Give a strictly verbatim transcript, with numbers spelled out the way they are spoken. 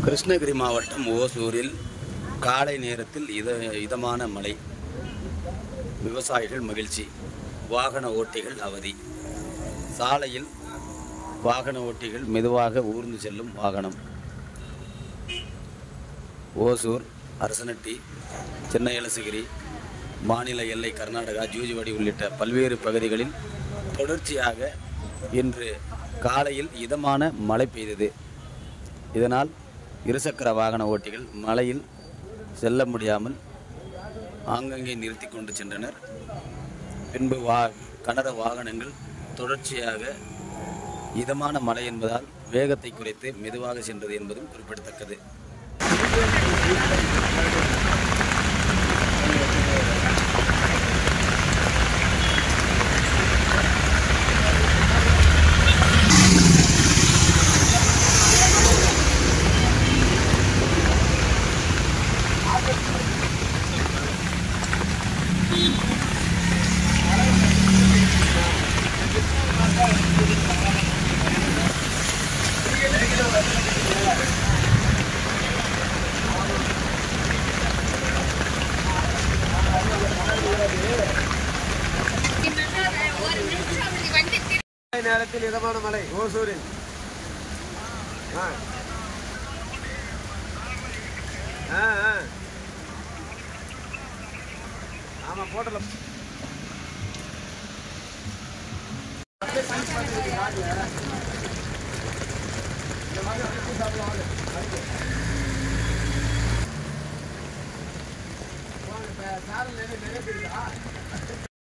கிருஷ்ணகிரி மாவட்டம் ஓசூரில் காலை நேரத்தில் இத இதமான மழை. விவசாயிகள் மகிழ்ச்சி. வாகன ஓட்டிகள் அவதி. சாலையில் வாகன ஓட்டிகள் மெதுவாக ஊர்ந்து செல்லும் வாகனம். ஓசூர், அரசனட்டி, சென்னை எலசகிரி, மாநில எல்லை கர்நாடகா, ஜூஜிவாடி உள்ளிட்ட பல்வேறு பகுதிகளில் தொடர்ச்சியாக இன்று காலையில் இதமான மழை பெய்தது. இதனால் இருசக்கர வாகன ஓட்டிகள் மழையில் செல்ல முடியாமல் ஆங்கங்கே நிறுத்தி கொண்டு சென்றனர். பின்பு வா கனர வாகனங்கள் தொடர்ச்சியாக இதமான மழை என்பதால் வேகத்தை குறைத்து மெதுவாக சென்றது என்பதும் குறிப்பிடத்தக்கது. நேரத்தில் இதமான மழை ஓசூரில். ஆமா போட்டல சாரல் நிறைய நிறைய